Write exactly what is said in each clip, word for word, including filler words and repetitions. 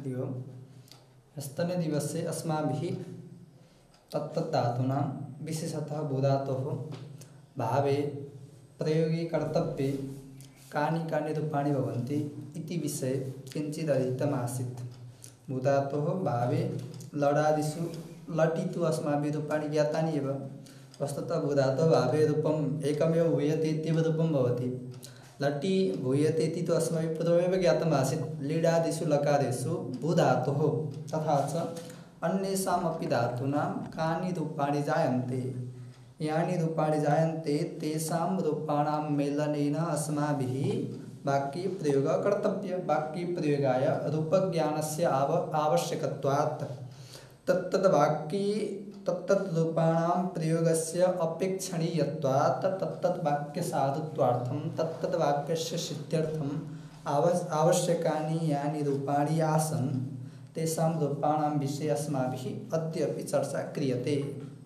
हरि ओम। स्तने दिवसे अस्माभिः तत्तद्धातूनां विशेषतः भूधातोः भावे प्रयोगे कर्तव्ये कानि कानि रूपाणि भवन्ति इति विषये किञ्चित् अधीतमासीत्। भूधातोः भावे लडादिषु लटि तु अस्माभिः रूपाणि ज्ञातानि एव। वस्तुतः भूधातोः भावे रूपम् एकमेव भूयते इत्येव रूपं भवति। लटि भूयते इति तु अस्माभिः पूर्वमेव ज्ञातम् आसीत्। लीडादिषु लकारेषु भूधातोः तथा च अन्येषामपि धातूनां कानि रूपाणि जायन्ते यानि रूपाणि जायन्ते तेषां रूपाणां मेलनेन अस्माभिः वाक्ये प्रयोगः कर्तव्यः। वाक्ये प्रयोगाय रूपज्ञानस्य आव आवश्यकत्वात् तत्तद् वाक्ये तत्तद् रूपाणां प्रयोगस्य अपेक्षणीयत्वात् तत्तद् वाक्यसाधुत्वार्थं तत्तद् वाक्यस्य सिद्ध्यर्थम् आवश् आवश्यकानि यानि रूपाणि आसन् तेषां रूपाणां विषये अस्माभिः अद्यापि चर्चा क्रियते।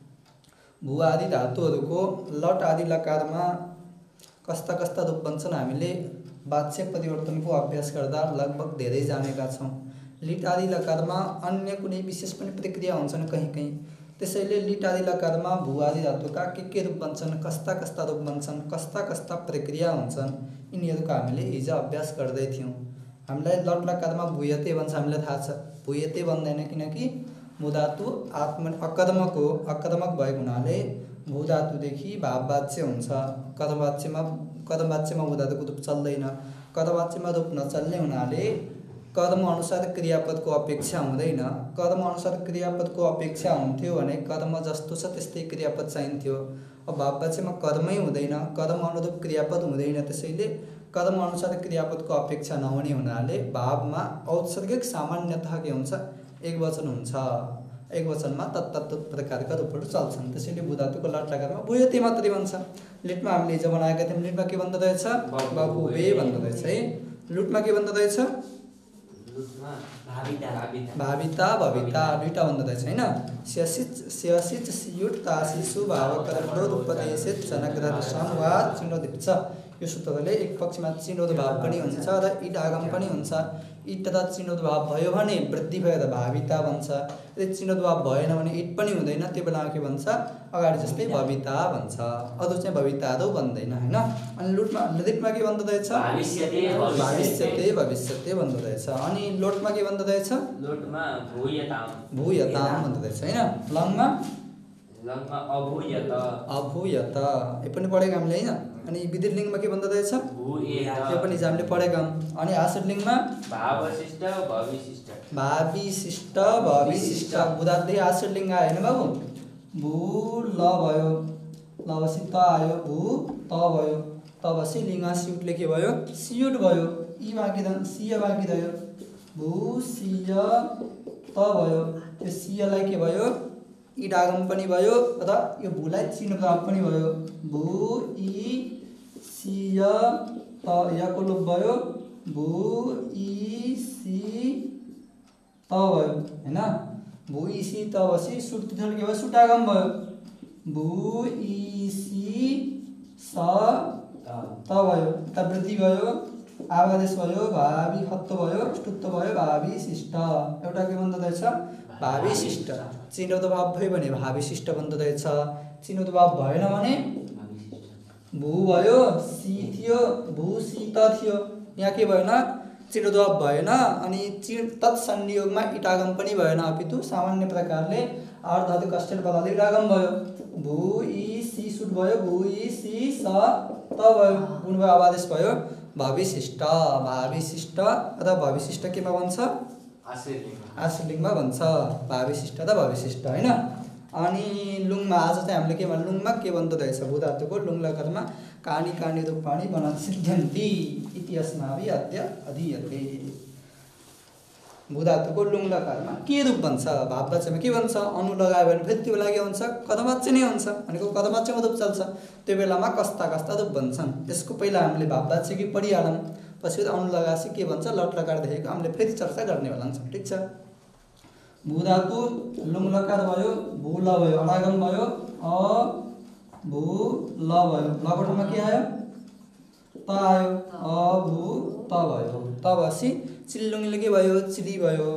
भू आदि धातुहरूको लट आदि लकारमा कस्ता कस्ता रूप बन्छन् हामीले वाच्य परिवर्तनको अभ्यास गर्दा लगभग धेरै जानेका छौँ। लिट आदि लकारमा अन्य कुनै विशेष पनि प्रक्रिया हुन्छन् कहीँ कहीँ। त्यसैले लिट आदि लकारमा भू आदि धातुका के के रूप बन्छन्, कस्ता कस्ता रूप बन्छन्, कस्ता कस्ता प्रक्रिया हुन्छन्, यिनीहरूको हामीले हिजो अभ्यास गर्दै थियौँ। हामीलाई लट लकारमा भूयते भन्छ, हामीलाई थाहा छ। भूयते भन्दैन किनकि भू धातु आत्म अकर्मक हो। अकर्मक भएको हुनाले भू धातुदेखि भाववाच्य हुन्छ। कर्मवाच्यमा कर्मवाच्यमा भू धातुको रूप चल्दैन। कर्मवाच्यमा रूप नचल्ने हुनाले कर्म अनुसार क्रियापदको अपेक्षा हुँदैन। कर्म अनुसार क्रियापदको अपेक्षा हुन्थ्यो भने कर्म जस्तो छ त्यस्तै क्रियापद चाहिन्थ्यो। अब भाववाच्यमा कर्मै हुँदैन, कर्म अनुरूप क्रियापद हुँदैन। त्यसैले कर्म अनुसार क्रियापदको अपेक्षा नहुने हुनाले भावमा औत्सर्गिक सामान्यतः के हुन्छ, एक वचन हुन्छ। एक वचनमा तत्तत् प्रकारका रूपहरू चल्छन्। त्यसैले भू धातुको लट लकारमा भूयते मात्रै भन्छ। लिटमा हामीले हिजो बनाएका थियौँ। लिटमा के भन्दो रहेछ, बबुबे भन्दो रहेछ है। लुटमा के भन्दो रहेछ, भाविता भविता दुईटा भन्दो रहेछ होइन। स्यसिच स्यसिच सियुट तासिसु भावकरणो रूपदेशेत जनग्रहसं वा चिनोदिप्छ। यो सूत्रले एक पक्षमा चिनोद भाव पनि हुन्छ र इड आगम पनि हुन्छ। इट र चिनोद भाव भयो भने वृद्धि भएर भाविता बन्छ। यदि चिनोद भाव भएन भने इट पनि हुँदैन, त्यो बेलामा के भन्छ, अगाडि जस्तै भविता भन्छ। अरू चाहिँ भविताहरू भन्दैन होइन। अनि लुटमा लिटमा के भन्दो रहेछ, भविष्यते भविष्यते भन्दो रहेछ। अनि लोटमा के भन्दो रहेछ, लोटमा भूयताम भूयताम भन्दो रहेछ होइन। लङमा लङमा अभूयत अभूयत यो पनि पढेको हामीले होइन। अनि विधिलिङ्गमा के भन्दो रहेछ, भूयेत यो पनि हामीले पढेका। अनि आश्रितलिङ्गमा भावशिष्ट भविशिष्ट भाविशिष्ट भविशिष्ट। बुधादै आश्रितलिङ्ग आयो होइन बाबु। भू ल भयो, लबसी त आयो, भू त भयो, तबसी लिङ्ग सियुटले के भयो, सियुट भयो। यी बाँकी रह्यो, सिय बाँकी रह्यो। भू सिय त भयो। यो सियलाई के भयो, इडागम पनि भयो र यो भूलाई चिनोदाम पनि भयो। भू इ सिय त यको लोप भयो। भू इ सी त भयो होइन। भू इ सी त बसी सुट तिथल के भयो, सुटागम भयो। भू इ सी स त भयो, त वृद्धि भयो, आवादेश भयो, भावी हत्तो भयो, ष्टुत्व भयो, भावी शिष्ट। एउटा के भन्दो रहेछ, भावी शिष्ट। चिनोद भाव भयो भने भावी शिष्ट भन्दो रहेछ। चिनोद भाव भएन भने भू भयो, सी थियो, भू सी त थियो। यहाँ के भएन, चिनोद भाव भएन। अनि चिर तत्संयोगमा इटागम पनि भएन, अपितु सामान्य प्रकारले अर्धधातु कष्टेल बलले इटागम भयो। भू इ सी सुट भयो, भू इ सी स त भयो, गुण भयो, आवादेश भयो, भविशिष्ट। भाविशिष्ट र भविशिष्ट केमा भन्छ, आश्रितलिङ्गमा भन्छ। भाविशिष्ट र भविशिष्ट होइन। अनि लुङमा आज चाहिँ हामीले के भन्छ, लुङमा के भन्दो रहेछ, भू धातुको लुङ लकारमा कानि कानि रूपाणि बना सिद्ध्यन्ति इति अस्माभिः अद्य अधीयते। भू धातुको लुङ लकारमा के रूप बन्छ, भाववाच्यमा के भन्छ, अनु लगायो भने फेरि त्यो बेला के हुन्छ, कर्मवाच्य नै हुन्छ। भनेको कर्मवाच्यमा रूप चल्छ। त्यो बेलामा कस्ता कस्ता रूप बन्छन् यसको पहिला हामीले भाववाच्य कि पढिहालौँ, पछि अनु लगाएपछि के भन्छ, लट लकार देखेको हामीले फेरि चर्चा गर्ने होला छ। ठिक छ। भू धातु लुङ लकार भयो, भू ल भयो, अडागम भयो, अ भू ल भयो। लको ठाउँमा के आयो, त आयो, अ भू त भयो। तबसी चिल्लुङले के भयो चिली भयो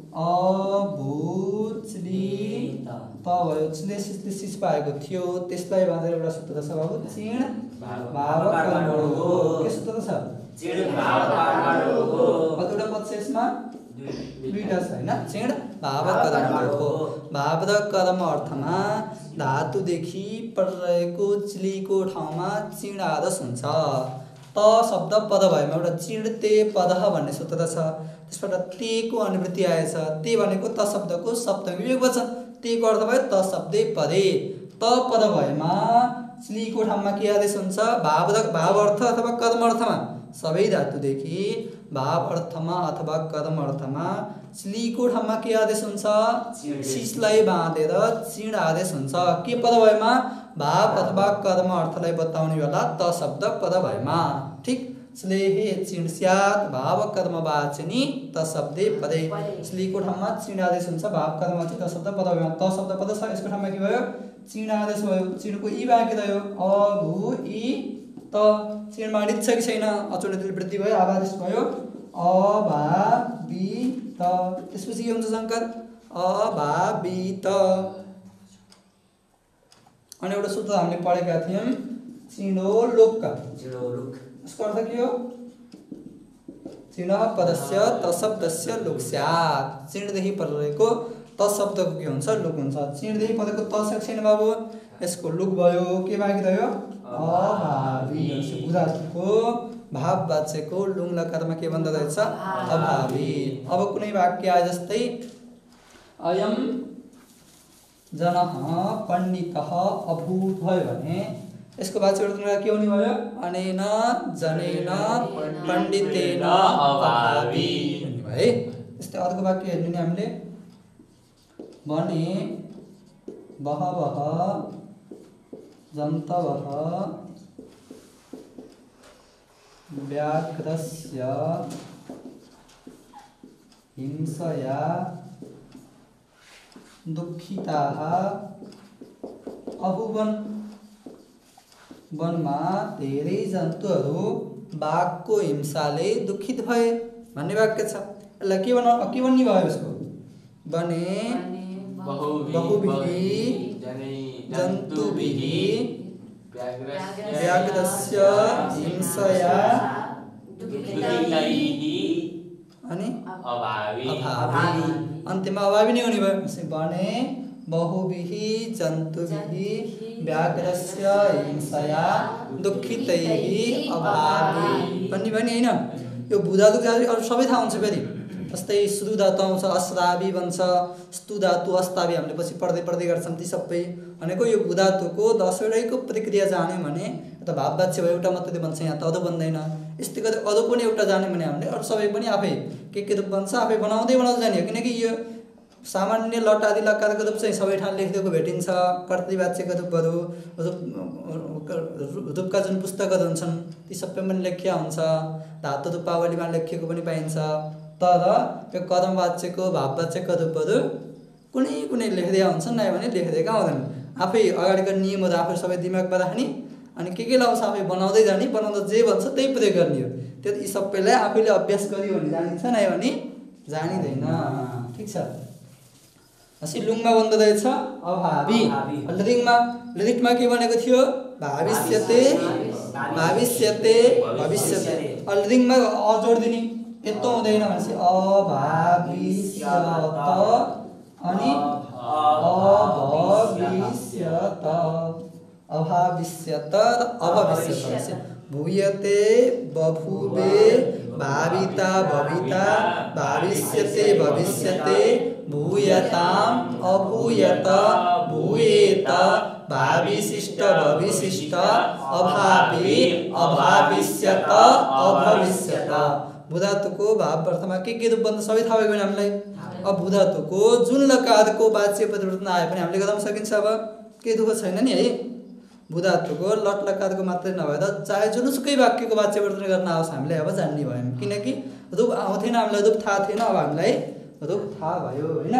अभुचली त भयो चिले सिसले सिस पाएको थियो त्यसलाई बाँधेर एउटा सूत्र छ बाबु चिण भाव कर्मणो हो के सूत्र छ चिण भाव कर्मणो हो कतिवटा पद छ यसमा दुईटा छ हैन चिण भाव कर्मणो हो भाव र कर्म अर्थमा धातुदेखि परिरहेको चिलीको ठाउँमा चिण आदेश हुन्छ त शब्द पद भएमा एउटा चिणते पद भन्ने सूत्र छ त्यसबाट तेको अनुवृत्ति आएछ ते भनेको त शब्दको सप्तमी एकवचन तेको अर्थ भयो त शब्दे पदे त पद भएमा चिलीको ठाउँमा के आदेश हुन्छ भाव भाव अर्थ अथवा कर्म अर्थमा सबै धातुदेखि भाव अर्थमा अथवा कर्म अर्थमा चिलीको ठाउँमा के आदेश हुन्छ सिसलाई बाँधेर चिण आदेश हुन्छ के पद भएमा भाव अथवा कर्म अर्थलाई बताउने बेला त शब्द पद भएमा ठीक स्लेहे चिण स्यात् भाव कर्म वाचिनी त शब्दे पदे स्लीको ठाउँमा चिण आदेश हुन्छ भाव कर्म वाची त शब्द पद भएमा त शब्द पद छ यसको ठाउँमा के भयो चिण आदेश भयो चिणको ई बाँकी रह्यो अ भु ई त चिणमा अडित छ कि छैन अचोडित वृद्धि भयो आवादेश भयो अभावित त्यसपछि के हुन्छ शङ्कर अभावित अनि एउटा सूत्र हामीले पढेका थियौं चिणो लोक चिणो लोक यसको अर्थ के हो चिण पदस्य त शब्दस्य लोक स्यात् चिणदेखि परिरहेको त शब्दको के हुन्छ लोक हुन्छ चिणदेखि परेको त छ छैन बाबु यसको लोक भयो के बाँकी रह्यो अभावी बुधातुको भाव वाच्यको लुङ लकारमा के भन्दो रहेछ अभावी अब कुनै वाक्य आए जस्तै अयम जनः पण्डितः अभूत भयो भने यसको वाच्य के हुने भयो अनेन जनेन पण्डितेन अभावी है यस्तै अर्को वाक्य हेर्नु नि हामीले भने बहवः जन्तवः व्याघ्रस्य हिंसया दुःखिताः अभुवन वनमा धेरै जन्तुहरू बाघको हिंसाले दुखित भए भन्ने वाक्य छ यसलाई के भन्न के भन्ने भयो यसको वने बहुभिः जन्तुभिः व्याघ्रस्य हिंसया अनि अभावी अभावी अन्त्यमा अभावी नै हुने भयो भने बहुभिः जन्तुभिः व्याघ्रस्य हिंसया दुःखितैः अभावी भन्ने भने हैन यो भूधातु अरु सबै थाहा हुन्छ फेरि जस्तै श्रु धातु आउँछ अस्रावी भन्छ स्तु धातु अस्तावी हामीले पछि पढ्दै पढ्दै गर्छौं ती सबै भनेको यो भूधातुको दसवटैको प्रक्रिया जान्यौं भने त भाव वाच्य भयो एउटा मात्रै भन्छ यहाँ त अदो बन्दैन यस्तै गरी अदो पनि एउटा जान्यौं भने हामीले अरु सबै पनि आफै के के रूप बन्छ आफै बनाउँदै बनाउँदै जाने हो किनकि यो सामान्य लट आदि लकारको रूप चाहिँ सबै ठाउँ लेखिदिएको भेटिन्छ कर्तृवाच्यका रूपहरू रूपका जुन पुस्तकहरू हुन्छन् ती सबै पनि लेखिया हुन्छ धातु रूपावलीमा लेखिएको पनि पाइन्छ तर यो कर्मवाच्यको भाववाच्यका रूपहरू कुनै कुनै लेखिदिया हुन्छन् नभए भने लेखिदिएका हुँदैन आफै अगाडिको नियमहरू आफै सबै दिमागमा राख्ने अनि के के लाउँछ आफै बनाउँदै जाने बनाउँदा जे भन्छ त्यही प्रयोग गर्ने हो त्यो यी सबैलाई आफैले अभ्यास गरियो भने जानिन्छ नभए भने जानिँदैन ठीक छ असि लुङमा बन्दो रहेछ अभावी लिङमा लिङमा के भनेको थियो भविष्यते भविष्यते भविष्यते लिङमा अ जोड दिने यस्तो हुँदैन भनेपछि अभाविष्यत अनि अभविष्यत अभाविष्यत अभविष्यत भूयते बभूवे भाविता भविता भविष्यते भविष्यते भूयताम् अभूयत भूयेत भाविशिष्ट भविशिष्ट अभावी अभाविष्यत अभविष्यत भूधातुको भाव अर्थमा के के रूप बन्छ सबै थाहा भयो भने हामीलाई अब भूधातुको जुन लकारको वाच्य परिवर्तन आए पनि हामीले गर्न सकिन्छ अब के दुःख छैन नि है भूधातुको लट लकारको मात्रै नभएर चाहे जुनसुकै वाक्यको वाच्य परिवर्तन गर्न आओस् हामीले अब जान्ने भयौँ किनकि रूप आउँथेन हामीलाई रूप थाहा थिएन अब हामीलाई रूप थाहा भयो हैन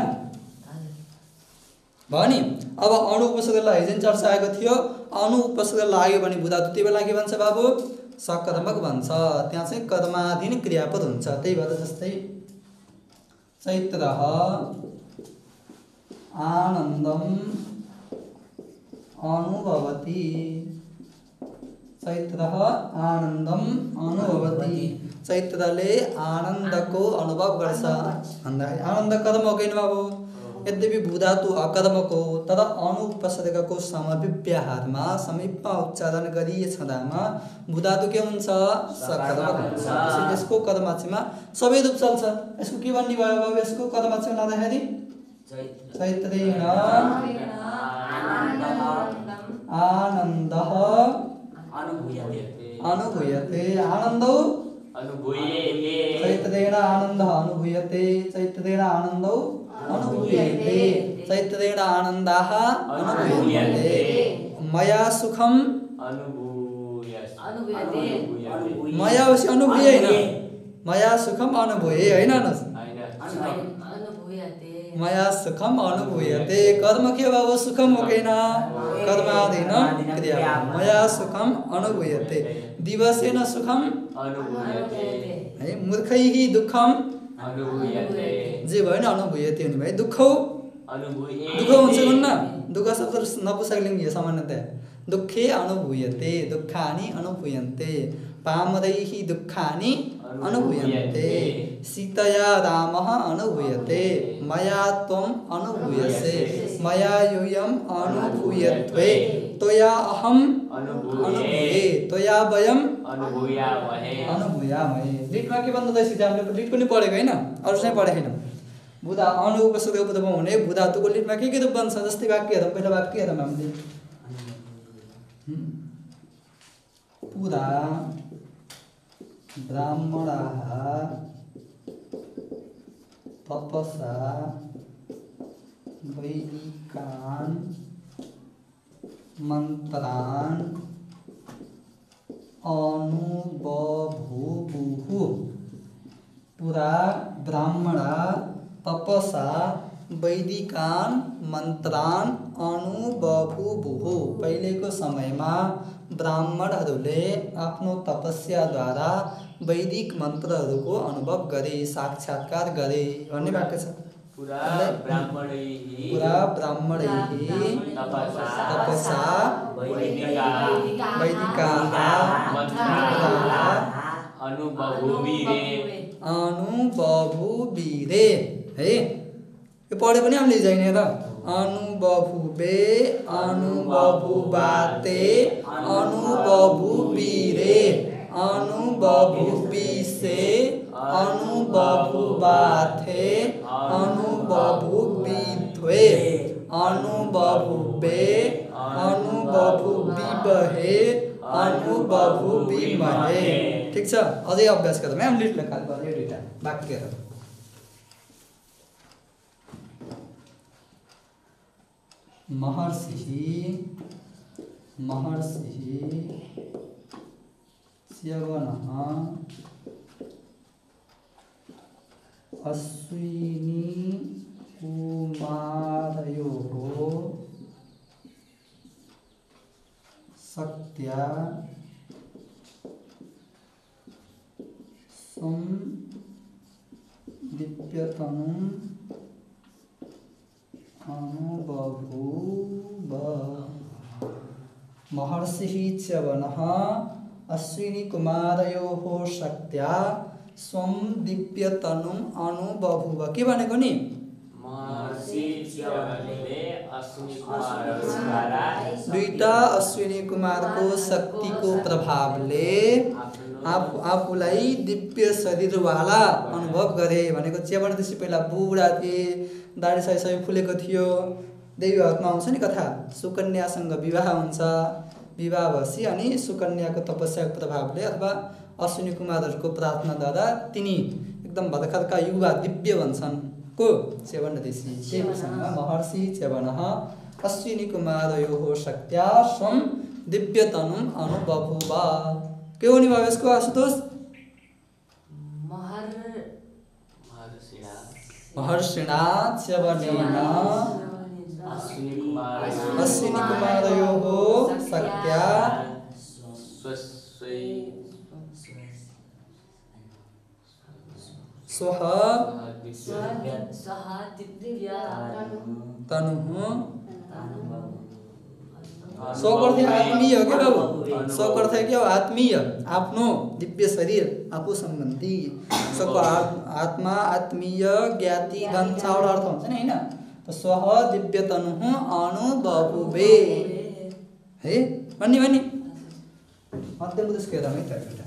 भयो नि अब अणु उपसर्गलाई हिजो चर्चा आएको थियो अणु उपसर्ग लाग्यो भने भूधातु त्यही बेला के भन्छ बाबु सकर्मक भन्छ। त्यहाँ चाहिँ कर्माधीन क्रियापद हुन्छ। त्यही भएर जस्तै चैत्रः आनन्दम अनुभवति, चैत्रः आनन्दम अनुभवति, चैत्रले आनन्दको अनुभव गर्छ भन्दाखेरि आनन्द कर्म हो कि बाबु। यद्यपि भूधातु अकर्मको तर अनुपसर्गको समव्यवहारमा समीपमा उच्चारण गरिए छँदामा भूधातु के हुन्छ? सकर्मक हुन्छ। त्यसैले यसको कर्मक्षमा सबै रूप चल्छ। यसको के भन्ने भयो बाबु? यसको कर्मक्षमा लाँदाखेरि चैत्रेण आनन्दः अनुभूयते, आनन्दो अनुभूयते, चैत्रेण आनन्दः अनुभूयते, चैत्रेण आनन्दो अनुभूयते, चैत्रेण आनन्दाः अनुभूयते, मया सुखम अनुभूयते, मया वशी अनुभूय हैन, मया सुखम अनुभूये हैन न, मया सुखम अनुभूयते। कर्म के बाबु? सुखम हो कि न? कर्माधीन क्रिया। मया सुखम अनुभूयते, दिवसेन सुखम अनुभूयते, है, मूर्खैः दुःखम अनुभूयते, जे भयो नि अनुभूयते हुने भयो। दुःख अनुभूयते, दुःख हुन्छ भन्न, दुःख शब्द नपुंसकलिङ्गी सामान्यतया। दुःखे अनुभूयते, दुःखानि अनुभूयन्ते, पामरैः दुःखानि अनुभूयन्ते, सीतया रामः अनुभूयते, मया त्वम् अनुभूयसे, मया यूयम् अनुभूयत्वे, त्वया अहम् अनुभूये, त्वया वयम् अनुभूयामहे, अनुभूयामहे। लिटमा के भन्नु रहेछ? हामीले लिट पनि पढेको हैन, अरु चाहिँ पढेको छैन। बुधा अनुपसर्ग उपधामा हुने भूधातुको लिटमा के के रूप बन्छ? जस्तै वाक्यहरु, पहिला वाक्यहरु हामीले पुरा ब्राह्मणाः तपसा वैदिकान् मन्त्रान् अनुभवुः। पुरा ब्राह्मणा तपसा वैदिकान मन्त्रान अनुभवुः। पहिलेको समयमा ब्राह्मणहरूले आफ्नो तपस्याद्वारा वैदिक मन्त्रहरूको अनुभव गरे, साक्षात्कार गरे भन्ने वाक्य छ। पुरा ब्राह्मणैः पुरा ब्राह्मणैः तपसा वैदिकाः मन्त्राः अनुभवुभिरे अनुभवुभिरे है, यो पढे पनि हामीले जाने त। अनुभवुबे अनुभवुबाते अनुभवुभिरे अनुभवुभिसे अनुभवुबाथे अनुभवुभित्वे अनुभवुबे अनुभवुभिबहे अनुभवुभिमहे। ठीक छ, अझै अभ्यास गरौँ। हामी लिट लेखा गरे यो दुईटा वाक्यहरु। महर्षिः महर्षिः च्यवनः अश्विनी कुमारयोः शक्त्या संदीप्यतनुम् अनुभवुव। महर्षिः च्यवनः अश्विनी कुमारयोः शक्त्या स्वं दिव्यतनुम् अनुभवुव। के भनेको नि? महर्षि च्यवनले अश्विनी कुमारद्वारा दुईटा अश्विनी कुमारको शक्तिको प्रभावले आफू आफूलाई दिव्य शरीरवाला अनुभव गरे भनेको। च्यवन त्यसै पहिला बुढा थिए, दाढी साई सबै फुलेको थियो। देवी भागवतमा आउँछ नि कथा, सुकन्यासँग विवाह हुन्छ, विवाह भएपछि अनि सुकन्याको तपस्याको प्रभावले अथवा अश्विनी कुमारहरूको प्रार्थनाद्वारा तिनी एकदम भर्खरका युवा दिव्य भन्छन्। को? च्यवन ऋषि। महर्षि च्यवनः अश्विनी कुमारयोः शक्त्या स्वं दिव्यतनुम् अनुभवुव। के हुने भयो यसको आशुतोष? महर्षिणा च्यवनेन अश्विनी कुमारयोः शक्त्या स्वः तनुः स्व अर्थ आत्मीय हो क्या बाबू स्व अर्थ है क्या आत्मीय आफ्नो दिव्य शरीर आफू सम्बन्धी स्वको आत्मा आत्मीय ज्ञाति गण चावल अर्थ हुन्छ नि हैन त स्वः दिव्य तनुः अणु बभुवे है भन्ने भन्ने मध्यम त्यसको हेरौँ है त एउटा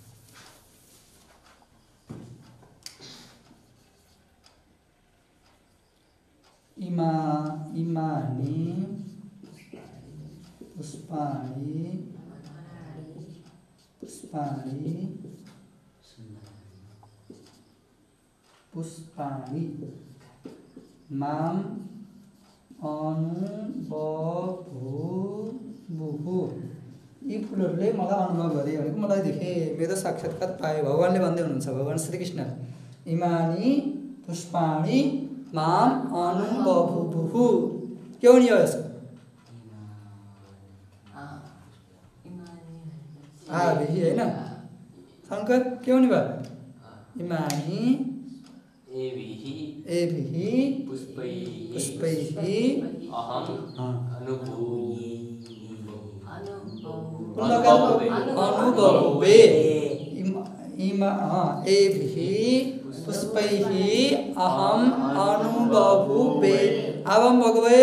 इमा इमानि पुष्पाणि पुष्पाणि पुष्पाणि माम अनुभवुः यी फुलहरूले मलाई अनुभव गरे भनेको मलाई देखे मेरो साक्षात्कार पाए भगवानले भन्दै हुनुहुन्छ भगवान श्रीकृष्ण इमानि पुष्पाणि माम अनुभवुः के हो नि यो यसको आ बिही हैन शंकर के हो नि भयो इमानि एभिहि एभिहि पुष्पैः पुष्पैः अहं अनुभूमि अनुभवे इमा एभिहि पुष्पैः अहम अनुभवुवे अवम भगवे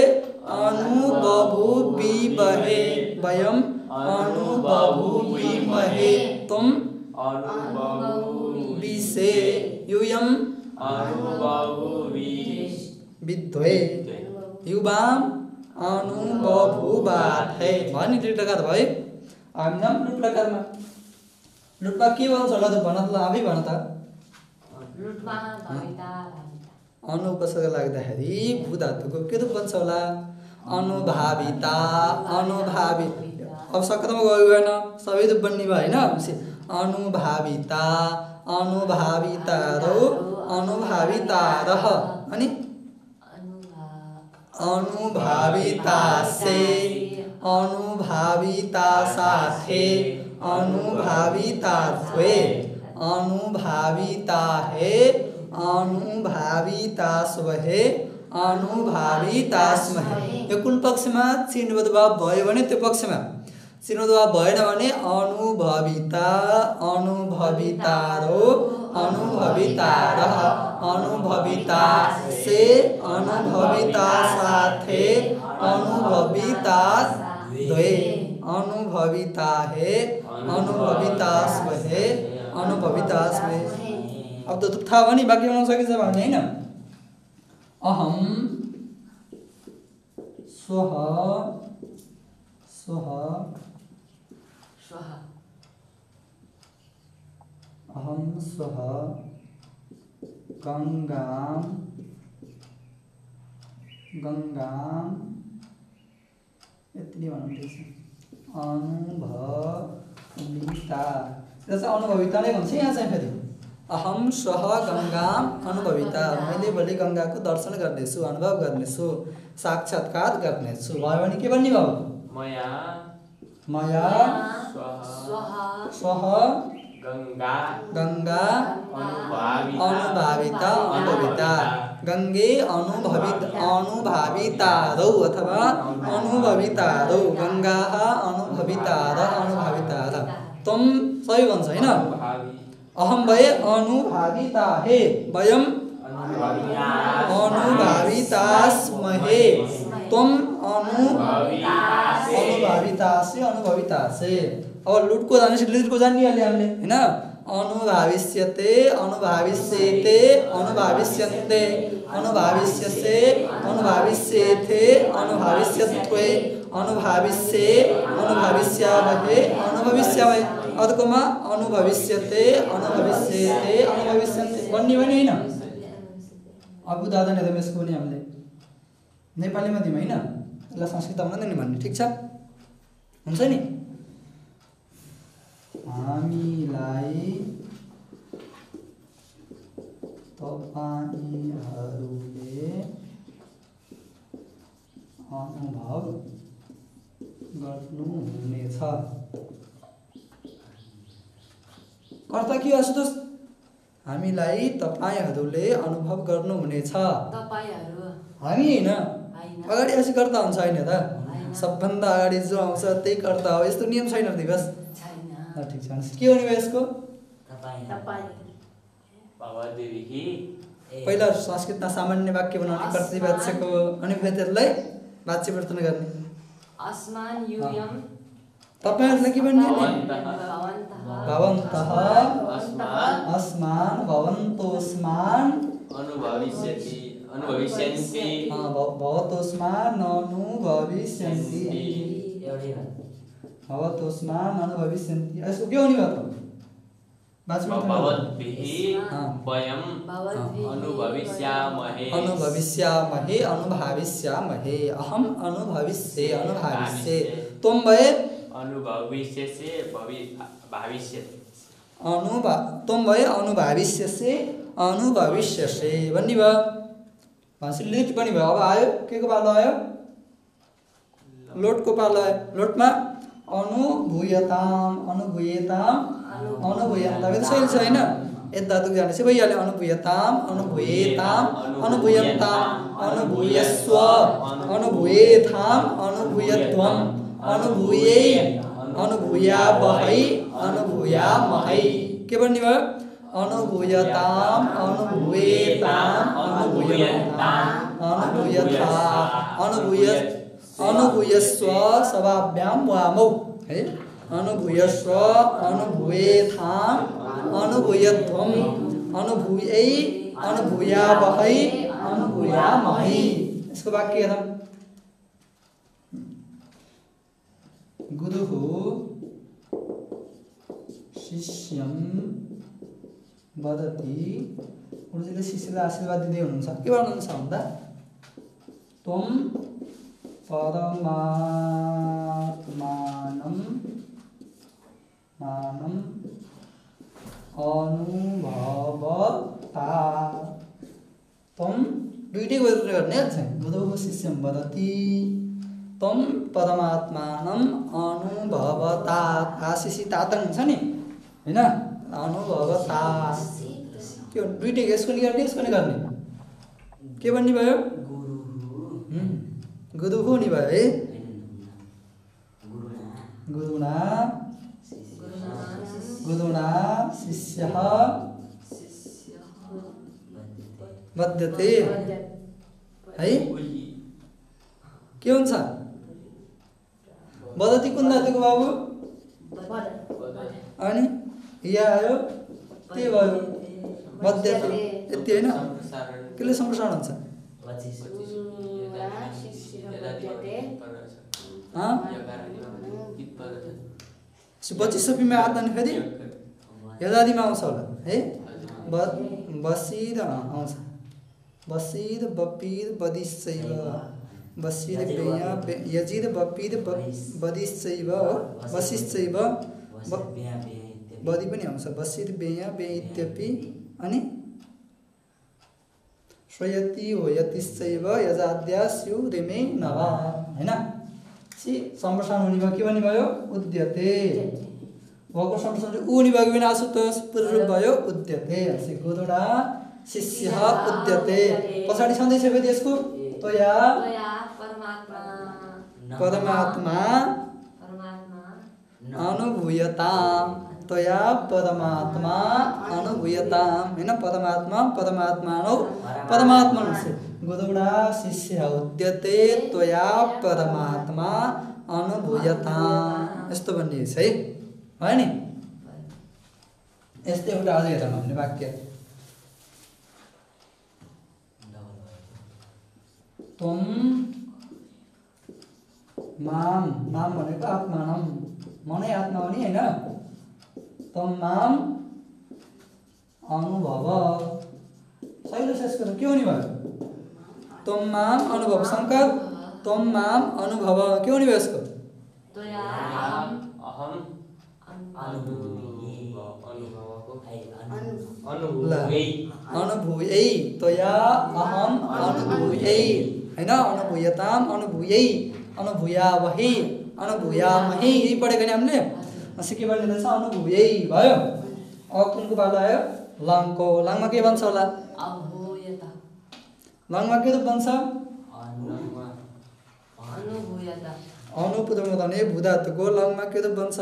अनुभवुविमहे वयम अनुभवुविमहे तुम अनुभवुविसे यूयम अनुभवुविद्वे युवाम अनुभवुवाथे भन्ने दुई प्रकार भयो हामीमा लुट प्रकारमा लुटमा के भन्छ होला त भन त आफै भन त लुटमा भविता अनुपसर्ग लाग्दाखेरि भू धातुको के रूप बन्छ होला अनुभाविता अनुभावित अब सक्रमा गयो गएन सबै रूप बन्ने भयो हैन अनुभाविता अनुभाविता रो अनुभाविता रह अनि अनुभाविता से अनुभाविता साथे अनुभाविता द्वे अनुभाविता है अनुभाविता स्वहे अनुभाविता स्महे यो कुन पक्षमा चिन्हबद्भाव भयो भने त्यो पक्षमा चिन्हबद्भाव भएन भने अनुभविता अनुभविता रो अनुभविता रह अनुभविता से अनुभविता साथे अनुभविता द्वे अनुभविता है अनुभविता स्महे अनुभविता स्महे अब त थाहा भयो नि वाक्य बनाउन सकिन्छ भने हैन अहम स्वः स्वः स्वः अहम स्वः गंगाम गंगाम यति भनौँ त्यसो अनुभविता र चाहिँ अनुभविता नै भन्छ यहाँ चाहिँ फेरि अहम स्वः गंगाम अनुभविता मैले भोलि गंगाको दर्शन गर्नेछु अनुभव गर्नेछु साक्षात्कार गर्नेछु भयो भने के भन्ने भयो मया मया स्वः स्वः गंगा गंगा अनुभाविता अनुभाविता अनुभविता गंगे अनुभवित अनुभाविता रौ अथवा अनुभविता रौ गंगा अनुभविता र अनुभाविता र तुम सही भन्छ हैन अहम भए अनुभाविता हे वयम अनुभावितास्महे तुम अनुभाविता से अनुभविता से अब लुटको जाने से लुटको जानिहाल्यो हामीले हैन अनुभाविष्यते अनुभाविष्यते अनुभाविष्यन्ते अनुभाविष्यसे अनुभाविष्येथे अनुभाविष्यत्वे अनुभाविष्ये अनुभाविष्यावहे अनुभविष्यावहे अर्कोमा अनुभविष्यते अनुभविष्येते अनुभविष्यन्ते भन्ने भने हैन अब उदाहरण हेरौँ यसको पनि हामीले नेपालीमा दिउँ हैन यसलाई संस्कृतमा नै भन्ने ठीक छ हुन्छ नि हामीलाई तपाईहरुले अनुभव गर्नुहुनेछ कर्ता के आशुतोष हामीलाई तपाईहरूले अनुभव गर्नुहुनेछ। तपाईहरू हामी होइन, होइन अगाडि यसो कर्ता हुन्छ होइन त? होइन सबभन्दा अगाडि जो आउँछ त्यही कर्ता हो। यस्तो नियम छैन दिवस। छैन ल ठिक छ, के हुने भयो यसको? तपाईँ भवद्भिः पहिला संस्कृतमा सामान्य वाक्य बनाउने प्रतिवाच्यको अनि फेरि त्यसलाई वाच्य परिवर्तन गर्ने। अस्मान् यूयम् तपाईहरुले के भन्ने? भवन्तः भवन्तः अस्मान् भवन्तोस्मान् अनुभविष्यति अनुभविष्यन्ति अ भवतोस्मान् अनुभविष्यन्ति भवतोस्मान् अनुभविष्यन्ति। यसको के हुने भयो त? भवद्भिः वयम् भवद्भिः अनुभविष्यामहे अनुभविष्यामहे अनुभविष्यामहे अहम अनुभविष्ये अनुभविष्ये त्वं भए अनुभविष्यसे भवि भविष्यति अनुभा त्वं भए अनुभविष्यसे अनुभविष्यसे भन्ने भयो। भनेपछि लिट पनि भयो। अब आयो के को पालो आयो? लोटको पालो आयो। लोटमा अनुभूयताम अनुभूयताम अनुभूयन्ताम यो त सही छ होइन? यता धातु जाने चाहिँ भइहाल्यो। अनुभूयताम अनुभूयेताम अनुभूयन्ताम अनुभूयस्व अनुभूयेथाम अनुभूयत्वम अनुभूये अनुभूयावहै अनुभूयामहै। के भन्ने भयो? अनुभूयताम अनुभूयेताम अनुभूयन्ताम अनुभूयथा अनुभूय अनुभूयस्व सभाभ्याम वामौ है। अनुभूयस्व अनुभूयेथाम अनुभूयत्वम अनुभूयै अनुभूयावहै अनुभूयामहै। इसको वाक्य हेरौँ। गुरुः शिष्यं वदति। गुरुजीले शिष्यलाई आशीर्वाद दिँदै हुनुहुन्छ। के भन्नुहुन्छ भन्दा त्वं परमात्मानं मानम् अनुभवता। त्वं दुईटै गर्ने चाहिँ गुरुः शिष्यं वदति त्वं परमात्मानं अनुभवता। आशिषी तातन हुन्छ नि होइन? अनुभवता के दुईटै यसको नि गर्ने यसको नि गर्ने। के भन्ने भयो? गुरुः नि भयो है। गुरुना गुरुना शिष्यः बध्यते है। के हुन्छ? वदति कुन धातुको बाबु? अनि यहाँ आयो त्यही भयो बध्यते। यति होइन? केले सम्प्रसारण हुन्छ? बची सपीमा आत्मा फेरि यदादिमा आउँछ होला है। ब बसिद आउँछ बसिद बपिद बदिशैव बसिद बेया यजिद बपिद बदिशैव हो बसिशैव बदि पनि आउँछ। बसिद बेया बे इत्यपि अनि श्रयति हो यतिशैव यजाद्या स्यु रेमे नव हैन? सी सम्प्रसारण हुने भयो। के भन्ने भयो? उद्यते। वको सम्प्रसारण उ हुने भयो भने आशुतोष पूर्व रूप भयो उद्यते। सी गुरुडा शिष्यः उद्यते। पछाडि छँदै छ फेरि यसको तया परमात्मा परमात्मा अनुभूयताम तया परमात्मा अनुभूयताम हैन? परमात्मा परमात्मानो परमात्मन से गुरुडा शिष्य उद्यते त्वया परमात्मा अनुभूयताम। यस्तो भन्ने छ है भयो नि? यस्तै एउटा अझै हेरौँ हामीले वाक्य। त्वं माम नाम भनेको आत्मानम मनै आत्मा हो नि होइन? त्वं माम अनुभव सही शेष गर्नु के हुने भयो? त्वं माम अनुभव। शङ्कर त्वं माम अनुभव के हुने भयो यसको? अनुभूयै त्वया अहम अनुभूयै हैन? अनुभूयताम अनुभूयै अनुभूयावहै अनुभूयामहे। यही पढेको नि हामीले। सिके भन्ने रहेछ अनुभूयै भयो। अब कुनको पालो आयो? लङको लङमा के बन्छ होला अभूयता लङमा के रूप बन्छ अनुभूयता अनुपूर्वक हुने भू धातुको लङमा के रूप बन्छ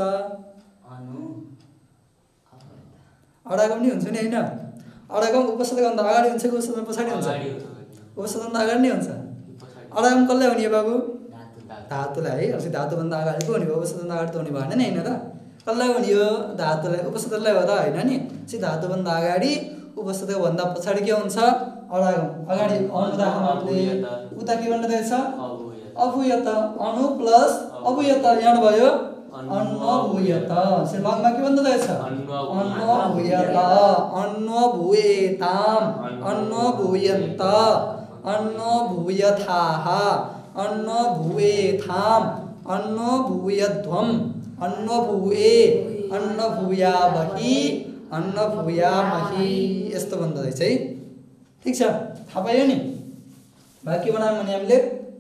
अडागम नि हुन्छ नि हैन अडागम उपसर्गभन्दा अगाडि हुन्छ कि उपसर्गभन्दा पछाडि हुन्छ उपसर्गभन्दा अगाडि नै हुन्छ अडागम कसलाई हुने बाबु धातुलाई है अस्ति धातुभन्दा अगाडि पो हुने भयो उपसर्गभन्दा अगाडि त हुने भएन नि हैन र कसलाई हुने हो धातुलाई उपसर्गलाई हो त हैन नि सि धातुभन्दा अगाडि उपसर्गभन्दा पछाडि के हुन्छ अडागम अगाडि अनु राख्नुले उता के भन्नु रहेछ अभूयत अनु प्लस अभूयत यहाँ भयो अन्नभूयत से लङमा के भन्नु रहेछ अन्नभूयत अन्नभूयताम अन्नभूयन्त अन्नभूयथाः अन्नभूयेथाम अन्नभूयध्वम अन्नभूये अन्नभूयामहि अन्नभूयामहि यस्तो भन्दै रहेछ है ठीक छ थाहा पायो नि बाँकी बनाउँ भने हामीले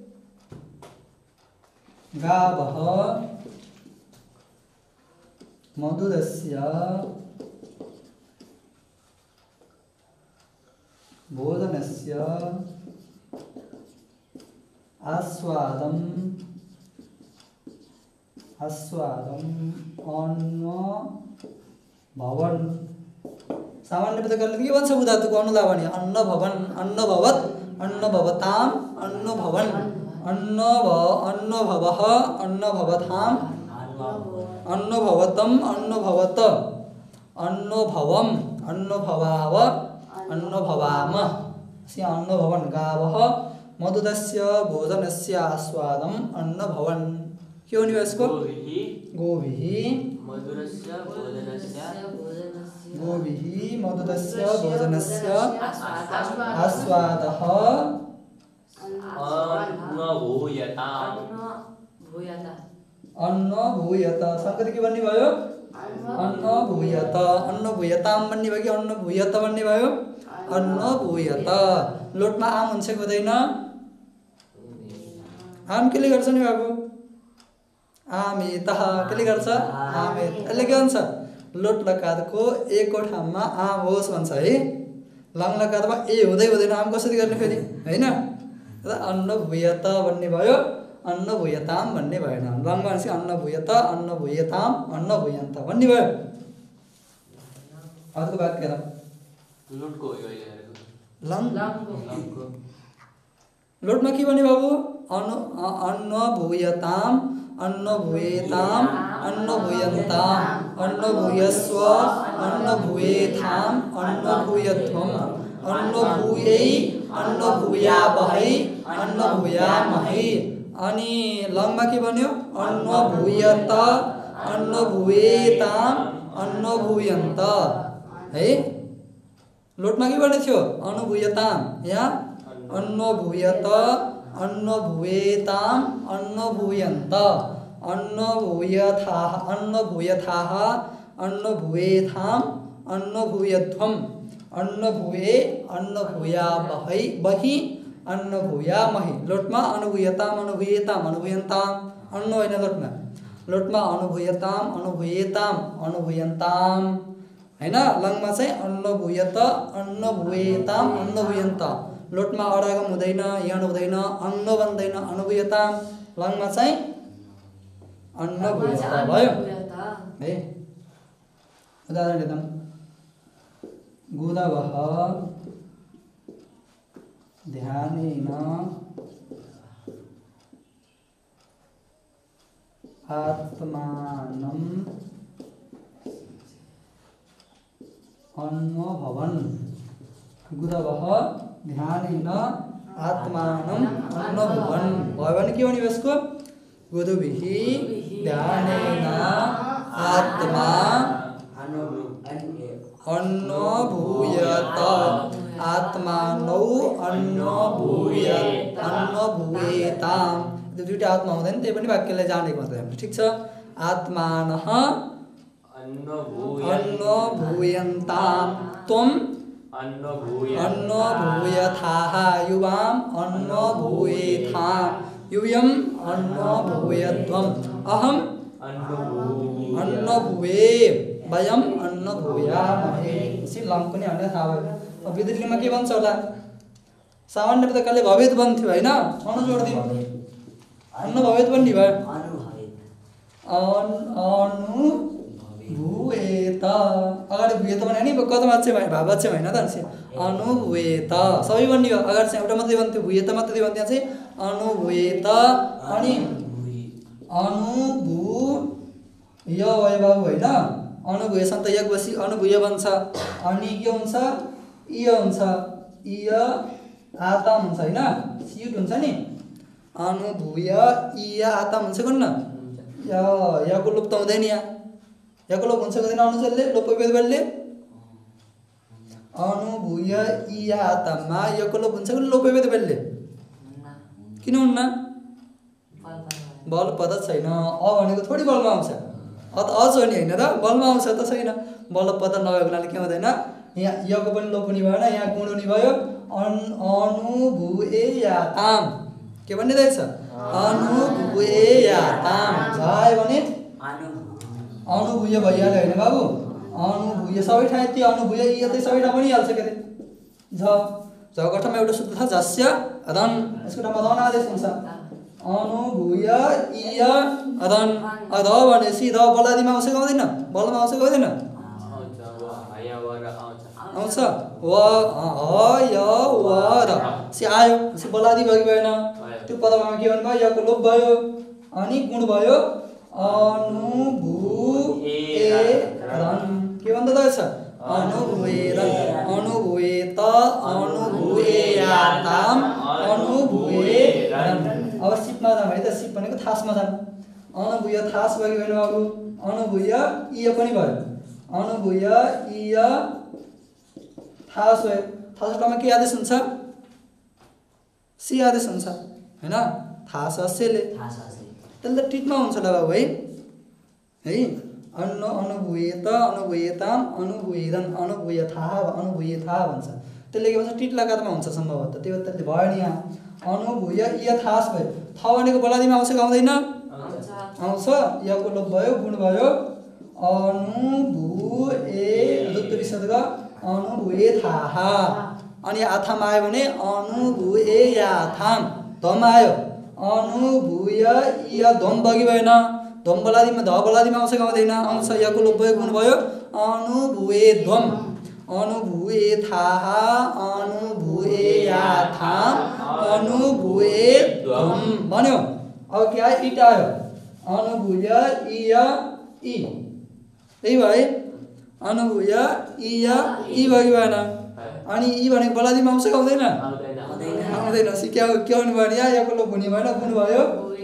गावः मधुरस्य भोजनस्य आस्वादम् आस्वादम् अन्न भवन सामान्य पदकर्मले के भन्छ उदातुको अनुलावनी अन्न भवन अन्न भवत अन्न भवताम अन्न भवन अन्न भ अन्न भवः अन्न भवताम अन्न भवतम अन्न भवत अन्न भवम अन्न भवाव अन्न भवाम सि अन्न भवन गावः मधुरस्य भोजनस्य आस्वादम् अन्न भवन के हुने यसको गोभिः मधुरस्य भोजनस्य गोभिः मधुरस्य भोजनस्य आस्वादः अन्नभूयताम् भूयता अन्नभूयत संगति के भन्ने भयो अन्नभूयत अन्नभूयताम भन्ने भयो कि अन्नभूयत भन्ने भयो अन्नभूयत लोटमा आम हुन्छ कि हुँदैन आम केले गर्छ नि बाबु आमेत केले गर्छ आमेत यसले के भन्छ लोट लकारको एकको ठाउँमा आम होस् भन्छ है लङ लकारमा ए हुँदै हुँदैन आम कसरी गर्ने फेरि हैन र अन्नभूयत भन्ने भयो अन्नभूयताम भन्ने भएन लङमा भनेपछि अन्नभूयत अन्नभूयताम अन्नभूयन्त भन्ने भयो अर्को वाक्य र लोटको हो यो हेरेको लङ लङको लोटमा के भन्ने बाबु अन्न अन्नभूयताम अन्नभूयताम अन्नभूयन्ताम अन्नभूयस्व अन्नभूयेथाम अन्नभूयध्वम अन्नभूयै अन्नभूयावहै अन्नभूयामहै अनि लङमा के भन्यो अन्नभूयत अन्नभूयेताम अन्नभूयन्त है लोटमा के भन्ने थियो अन्नभूयताम यहाँ अन्नभूयत अन्नभूयेताम अन्नभूयन्त अन्नभूयथाः अन्नभूयथाः अन्नभूयेथाम अन्नभूयध्वम अन्नभूये अन्नभूयामहै बहि अन्नभूयामहि लोटमा अनुभूयताम अनुभूयेताम अनुभूयन्ताम अन्न होइन लोटमा लोटमा अनुभूयताम अनुभूयेताम अनुभूयन्ताम हैन लङमा चाहिँ अन्नभूयत अन्नभूयेताम अन्नभूयन्त लोटमा अडागम हुँदैन यण हुँदैन अन्न बन्दैन अनुभूयताम लङमा चाहिँ अन्नभूयत भयो है उदाहरण हेरौँ गुरवः ध्यानेन आत्मानं अन्नभवन गुरवः ध्यानेन आत्मानं अन्नभवन भयो भने के हुने यसको गुरुभिः ध्यानेन आत्मा अन्नभूयत आत्मानौ अन्नभूयत अन्नभूयेताम त्यो दुईटा आत्मा हुँदैन त्यही पनि वाक्यलाई जानेको मात्रै हामीले ठिक छ आत्मानः अन्नभूयन्ताम त्वम् अन्नभूयथाः युवाम् अन्नभूयेथाम् यूयम् अन्नभूयध्वम् अहम् अन्नभूये वयम् अन्न अन्न भूयामहे सी लङ पनि हामीलाई थाहा भयो। अब विद्युत लिङ्गमा के बन्छ होला? सामान्य प्रकारले भवेत बन्थ्यो होइन, अनु जोड्दियो अन्न भवेत बन्ने भयो। अनु भूयेत अगाडि भूयेत भने नि कदमा चाहिँ भाव चाहिँ होइन त अनि अनु भूयेत सबै बन्ने हो। अगाडि चाहिँ एउटा मात्रै बन्थ्यो भूयेत मात्रै बन्थ्यो, त्यहाँ चाहिँ अनु भूयेत अनि अनु भूय भयो बाबु होइन। अनु भूयसँग त एक बसी अनु भूय बन्छ अनि के हुन्छ इय हुन्छ इय आताम हुन्छ होइन, सियुट हुन्छ नि। अनु भूय इय आताम हुन्छ गर्नु न, या याको लोप त हुँदैन, यहाँ याको लोप हुन्छ कति अनुसारले लोप वेदबलले अनु भूय इय आताममा याको लोप हुन्छ कि लोप वेदबलले किन हुन्न? बल पद छैन। अ भनेको थोडी बलमा आउँछ, अ त अज हो नि होइन र, बलमा आउँछ त छैन। बल पद नभएको हुनाले के हुँदैन, यहाँ यको पनि लोप हुने भएन, यहाँ गुण हुने भयो। अन अनुभूयाताम के भन्ने रहेछ? अनुभूयाताम जाय भने अनुभूय भइहाल्यो होइन बाबु। अनुभूय सबै ठाउँ त्यो अनुभूय इय चाहिँ सबै ठाउँ बनिहाल्छ के अरे। झ झगठमा एउटा सूत्र छ जस्य अदन, यसको ठाउँमा धन आदेश हुन्छ। अनुभूय इय अदन अध भनेपछि ध बलादिमा आउँछ कि आउँदैन? बलमा आउँछ कि आउँदैन? आउँछ व ह य व र सी आयो, सी बलादि भयो कि भएन? त्यो पदमा के भन्नुभयो? यको लोप भयो अनि गुण भयो अनुभूयेरन के भन्दा रहेछ? अनुभूयेरन अनुभूयेत अनुभूयाताम अनुभूयेरन। अब सिपमा जाम है त, सिप भनेको थासमा जाम। अनुभूय थास भयो कि भएन बाबु? अनुभूय इय पनि भयो, अनुभूय इय थास भयो। थासमा के आदेश हुन्छ? सी आदेश हुन्छ होइन, थास सेले त्यसले त टिटमा हुन्छ ल बाबु है है। अन्न अनुभूयेत अनुभूयेताम अनुभूयेरन अनुभूयथाः अनुभूयथाः भन्छ, त्यसले के भन्छ? टिट लगातमा हुन्छ सम्भवतः, त्यो त्यसले भयो नि। यहाँ अनुभूय इय थास भयो, थ भनेको बलादिमा आउँछ कि आउँदैन? आउँछ, यको लोप भयो गुण भयो अनुभूये दुत्त विसर्ग अनुभूयथाः अनि आथाम आयो भने अनुभूयाथाम धम आयो अनुभूय इय धम बगी भएन, धम बलादिमा ध बलादिमा आउँछ कि आउँदैन? आउँछ, यको लोप भयो गुण भयो अनुभूयध्वम अनुभूयथाः अनुभूयाथाम अनुभूयध्वम भन्यो। अब के आयो? इट आयो अनुभूय इय इ यही भयो है, अनुभूय इय इ भयो भएन? अनि इ भनेको बलादिमा आउँछ कि आउँदैन? आउँदैन, सिक्या के हुनु भयो? यहाँ यको लोप हुने भएन, गुण भयो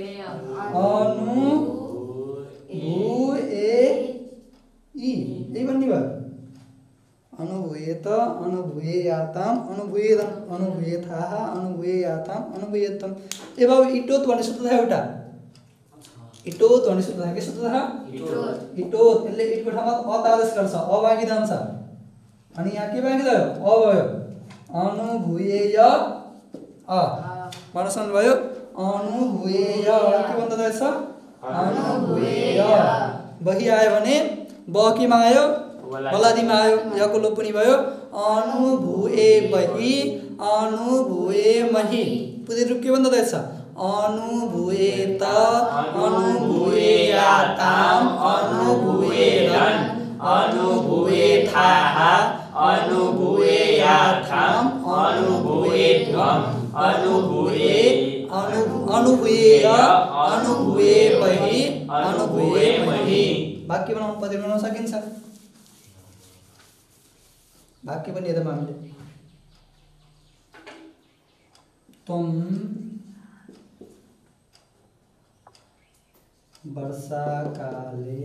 अनुभूये इ यही भन्ने भयो। अनुभूयेत अनुभूयाताम अनुभूयेरन अनुभूयथाः अनुभूयाताम अनुभूयत्वम। ए बाबु इटोत भन्ने सूत्र छ एउटा, इटोत भन्ने सूत्र छ। के सूत्र छ? इटोत। यसले इटको ठाउँमा अत आदेश गर्छ, अ बाँकी जान्छ अनि यहाँ के बाँकी रह्यो? अ भयो अनुभूयेय अ वर्णसन भयो अनुभूयेय के भन्दा रहेछ? अनुभूयेय। बही आयो भने ब केमा आयो? बलादिमा आयो, यको लोप पनि भयो अनुभूये बही अनुभूये मही। पुरै रूप के भन्दा रहेछ? अनुभूयेत अनुभूयाताम अनुभूयेरन अनुभूयथाः अनुभूयाथाम अनुभूयध्वम अनुभूये अनुभूयेय अनुभूये बहि अनुभूये महि। वाक्य बनाउन पद बनाउन सकिन्छ, वाक्य पनि हेरौँ हामीले। त्वम वर्षाकाले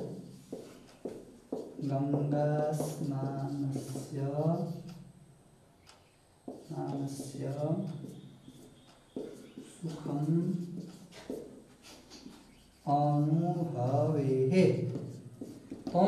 गङ्गास्नानस्य स्नानस्य सुखम् अनुभवेः। त्वं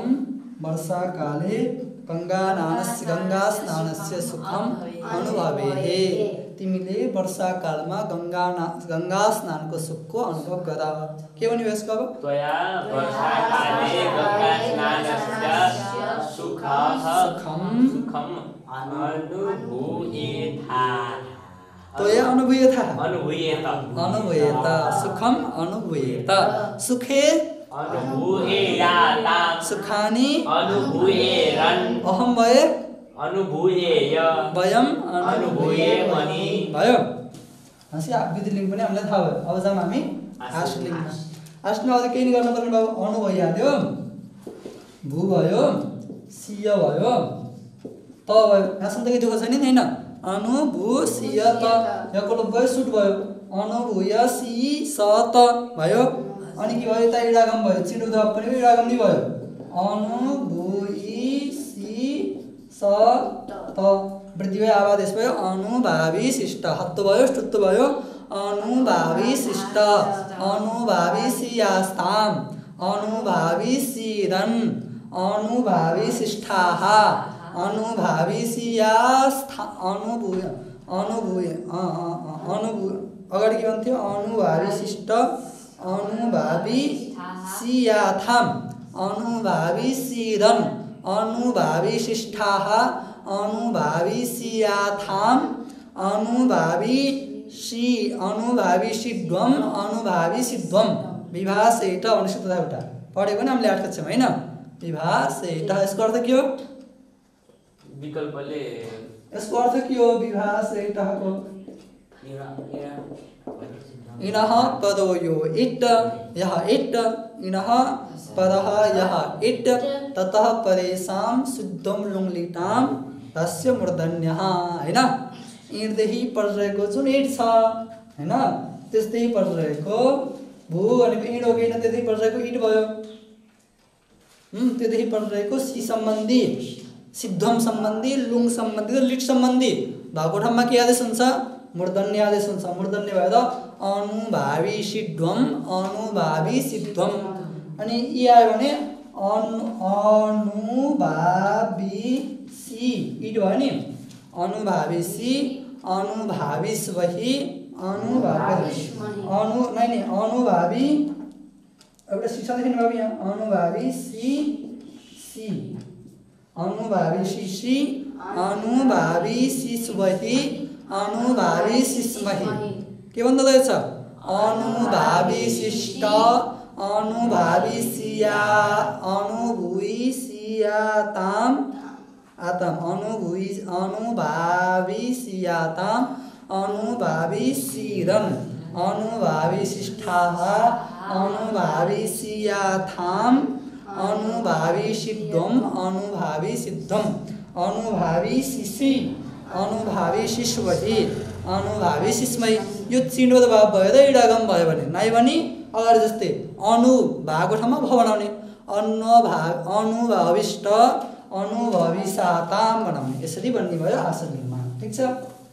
वर्षाकाले गङ्गानानस्य गङ्गास्नानस्य सुखम् अनुभवेः। तिमीले वर्षाकालमा गङ्गा ना गङ्गा स्नानको सुखको अनुभव गर। के भन्यो यसको अब? त्वया वर्षाकाले गङ्गा स्नानस्य सुखः सुखम सुखम अनुभूयेथा। त्वया अनुभूयेथा अनुभूयेत अनुभूयेत सुखम अनुभूयेत सुखे अनुभूयेयाता सुखानि अनुभूयेरन् अहम भए अनुभूयेय वयम अनुभूयेमनि। भयो। हसी विधिलिङ्ग पनि हामीलाई थाहा भयो। अब जाम हामी आश्रलिङ्गमा। आश्रलिङ्गमा अझै केही नि गर्न पर्ने भयो। अनु भइहाल्यो, भू भयो, सिय भयो, त भयो। यहाँसम्म त केही दुःख छैन नि होइन? अनु भू सिय त यहाँको लोप भयो, सुट भयो। अनु भूय सी स त भयो। अनि के भयो? यता इडागम भयो, चिडो द पनि इडागम नि भयो। अनु भूइ सी स त वृद्धि भयो, आवादेश भयो। अनुभावी शिष्ट हत्तो भयो, ष्टुत्तो भयो। अनुभावी शिष्ट अनुभावी सियास्ताम अनुभावी सीरन् अनुभावी शिष्टाः अनुभावी सियास्था अनुभूय अनुभूय अनुभूय अगाडि के भन्थ्यो? अनुभावी शिष्ट अनुभावी सियाथाम अनुभावी सीरन् अनुभावी शिष्टाः अनुभावी सियाथाम अनुभावी सी अनुभावी सिद्ध्वम अनुभावी सिद्ध्वम विभासेट अनुष्ठित एउटा पढेको नि हामीले आठ कक्षामा होइन? विभासेट यसको अर्थ के हो? विकल्पले यसको अर्थ के हो? विभासेटको इनः पदो यो इट् यः इट् इनः पदः यः इट् ततः परेषां शुद्धं लुङ्लिटां तस्य मूर्धन्यः होइन? इँडदेखि परिरहेको जुन इट छ होइन त्यस्तै परिरहेको भू भनेको इँड हो कि होइन? त्यतै परिरहेको इट भयो। त्योदेखि परिरहेको सी सम्बन्धी सिद्धम सम्बन्धी लुङ सम्बन्धी र लिट सम्बन्धी भएको ठाउँमा के आदेश हुन्छ? मूर्धन्य आदेश हुन्छ। मूर्धन्य भएर अनुभावी सिद्धम अनुभावी सिद्धम। अनि यी आयो भने अनु अनुभावी सी इट भयो नि? अनुभावी सी अनुभावी वही अनुभावी अनु नहीं नहीं अनुभावी एउटा सी छ देख्नु भयो यहाँ? अनुभावी सी सी अनुभावी सी सी अनुभावी सिस्वही अनुभावी सिस्मही के भन्दा रहेछ? अनुभावी शिष्ट अनुभावी सिया अनुभूई सियाताम आतम अनुभूई अनुभावी सियाताम अनुभावी सीरन् अनुभावी शिष्टाः अनुभावी सियाथाम अनुभावी सिद्धम अनुभावी सिद्धम अनुभावी शिशि अनुभावी शिशुवही अनुभावी शिशुमयी। यो चिन्डो भाव भयो र इडागम भयो भने नाइ भने अगाडि जस्तै अनु भएको ठाउँमा भ बनाउने अन्न भाग अनुभाविष्ट अनुभविसाताम बनाउने यसरी बन्ने भयो आश्रलिङ्गमा। ठिक छ?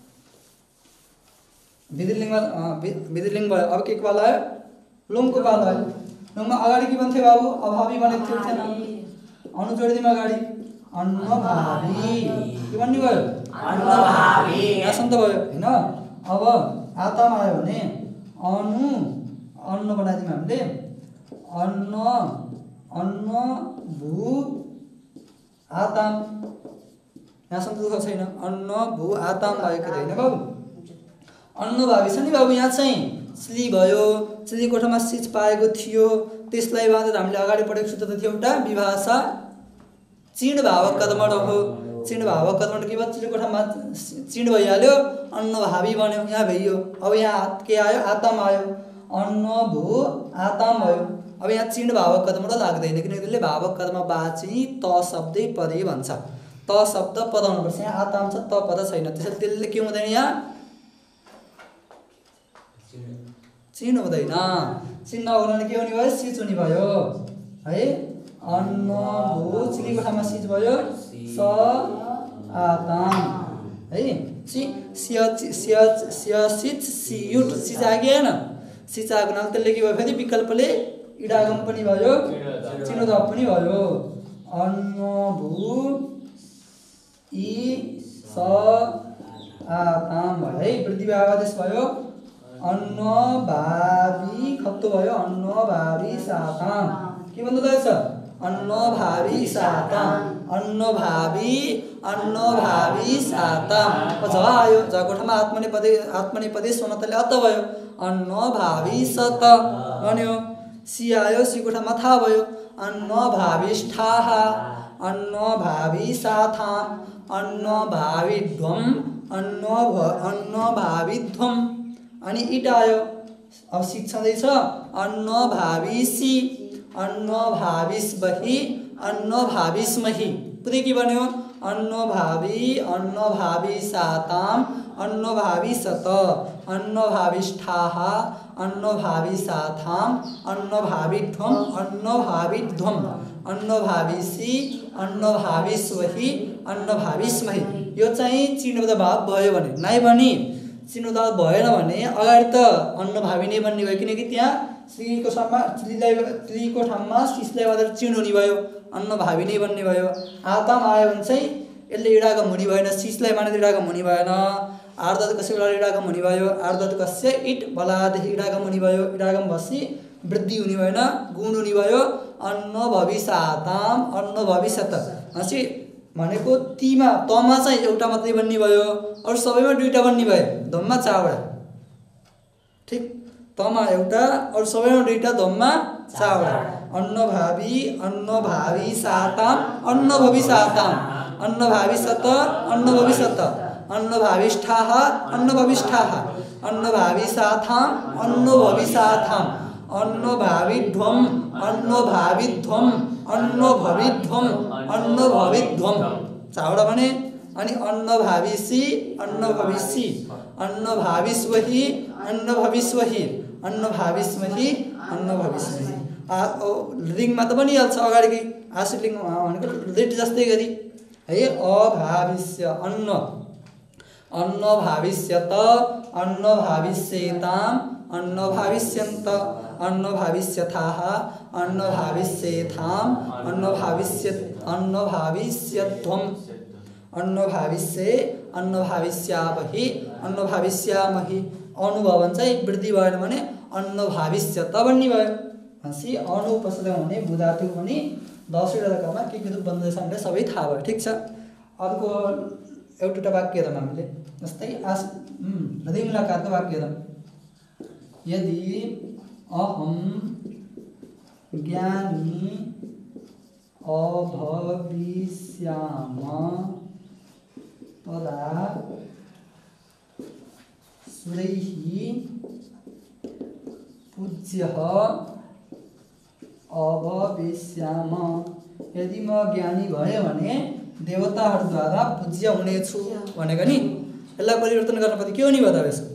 विधिलिङ्गमा विधिलिङ्ग भयो। अब के को पालो आयो? लुङको पालो आयो। लुङमा अगाडि के भन्थ्यो बाबु? अभावी भनेको थियो थिएन? अनु जोडिदिउँ अगाडि अन्नभावी के भन्ने भयो? अन्नभावी यहाँसम्म त भयो होइन? अब आताम आयो भने अनु अन्न बनाइदिउँ हामीले अन्न अन्न भू आताम यहाँसम्म दुःख छैन? अन्न भू आताम भएको होइन बाबु? अन्नभावी छ नि बाबु? यहाँ चाहिँ चिली भयो, चिली कोठामा सिच पाएको थियो त्यसलाई बाँधेर हामीले अगाडि पढेको सूत्र त थियो एउटा विभाषा चिण भावक कर्मण हो। चिण भावक कर्मण के भयो? चिली कोठामा चिण भइहाल्यो अन्नभावी बन्यो यहाँ भइयो। अब यहाँ के आयो? आताम आयो अन्न भू आताम भयो। अब यहाँ चिण भावक कर्म त लाग्दैन किनकि त्यसले भावक कर्म बाँची त शब्दै परे भन्छ। त शब्द पद हुनुपर्छ। यहाँ आताम छ त पद छैन त्यसैले त्यसले के हुँदैन? यहाँ चिन हुँदैन। चिन नहुनाले के हुने भयो? सिच हुने भयो है? अन्न भू चिली कोठामा सिच भयो स आताम है? सि सिय सिय सिय सिच सियुट सिच आगे होइन? सिच आएको नाल त्यसले के भयो? फेरि विकल्पले इडागम पनि भयो चिनो दप पनि भयो। अन्न भू इ स आताम भयो है वृद्धि भाव आदेश भयो अन्न भावी खत्तो भयो अन्न भावी साताम के भन्नु रहेछ अन्न भावी साताम अन्न भावी अन्न भावी साताम ज आयो जको ठाउँमा आत्मनेपदे आत्मनेपदे सोनतले अत भयो अन्न भावी सत भन्यो सी आयो सीको ठाउँमा था भयो अन्न भाविष्ठाः अन्न भावी साथाम अन्न भाविध्वम अन्न भ अन्न भाविध्वम अनि इट आयो अब शिक्षादै छ अन्न भाविसी अन्न भाविस्महि अन्न भाविस्महि पुरै के भन्यो अन्न भावी अन्न भावी साताम अन्न भावी सत अन्न भाविष्ठाः अन्न भावी साथाम अन्न भाविध्वम अन्न भाविध्वम अन्न भाविसी अन्न भाविस्महि अन्न भाविस्महि यो चाहिँ चिन्हबद्ध भाव भयो भने नाइ भने चिन्हबद्ध भाव भएन भने अगाडि त अन्न भावी नै बन्ने भयो किनकि त्यहाँ श्रीको ठाउँमा श्रीलाई श्रीको ठाउँमा शिशलाई मात्र चिन्ह हुने भयो अन्न भावी नै बन्ने भयो आताम आयो भने चाहिँ यसले इडाको मुनि भएन शिशलाई मानेर इडाको मुनि भएन आर्धत कस्य बेला इडाको मुनि भयो आर्धत कस्य इट बलादेखि इडाको मुनि भयो इडागम बसी वृद्धि हुने भएन गुण हुने भयो अन्न भविष्याताम अन्न भविष्यत भनेपछि भनेको तीमा तमा चाहिँ एउटा मात्रै बन्ने भयो अरु सबैमा दुईटा बन्ने भयो धम्मा चारवटा ठीक तमा एउटा अरु सबैमा दुईटा धम्मा चारवटा अन्न भावी अन्न भावी साताम अन्न भविष्याताम अन्न भविष्यत अन्न भविष्यत अन्न भाविष्ठाः अन्न भविष्ठाः अन्न भाविसाथाम अन्न भविसाथाम अन्न भाविध्वम अन्न भाविध्वम अन्न भविध्वम अन्न भविध्वम चारवटा भने अनि अन्न भाविसी अन्न भविसी अन्न भाविस्महि अन्न भविस्महि अन्न भाविस्महि अन्न भविस्महि आ लिङमा त बनिहाल्छ अगाडिकै आश्रित लिङ भनेको लेट जस्तै गरी है अभाविष्य अन्न अन्न भाविष्यत अन्न भाविष्येताम अन्न भाविष्यन्त अन्न भाविष्यथाः अन्न भाविष्येथाम अन्न भाविष्य अन्न भाविष्यध्वम अन्न भाविष्ये अन्न भाविष्यामहि अन्न भाविष्यामहि अनुभव चाहिँ वृद्धि भएन भने अन्न भविष्यत बन्ने भयो भनेपछि अनुपस्थित हुने बुधातु पनि दसवटा जग्गामा के के बन्दैछ भनेर सबै थाहा भयो ठीक छ अर्को एउटा वाक्य हेरौँ हामीले जस्तै आस हृदयमुलाकारको वाक्य हेरौँ यदि अहम ज्ञानी अभविष्याम तदा सुरैः पूज्यः अभविष्याम यदि म ज्ञानी भएँ भने देवताहरूद्वारा पूज्य हुनेछु भनेको नि यसलाई परिवर्तन गर्न पर्यो के हो नि भन्दा यसो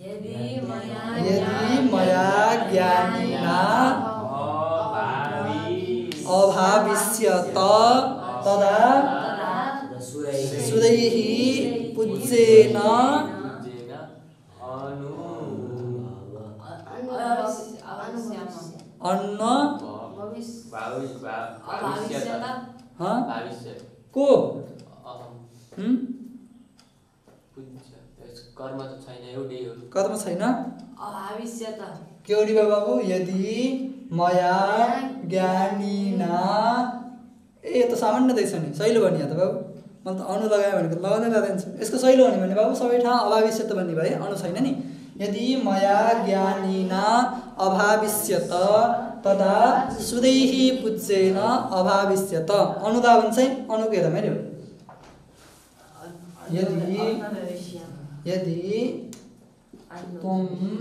यदि मया ज्ञानिना अभाविष्यत तदा सुरैः पूज्येन अन्न हाँ को कर्म त छैन एउटै हो कर्म छैन अभाविष्यत के हो नि बाबु यदि मया ज्ञानिना ए त सामान्य दैछ नि सहिलो भन्ने त बाबु म त अनु लगायो भने त लगाउँदै जाँदैछ यसको सहिलो हुने भने बाबु सबै ठाउँ अभाविष्यत भन्ने भए अनु छैन नि यदि मया ज्ञानिना अभाविष्यत तदा सुदैः पूज्येन अभाविष्यत अनुदावन चाहिँ अनुको हेर मैले यदि यदि तुम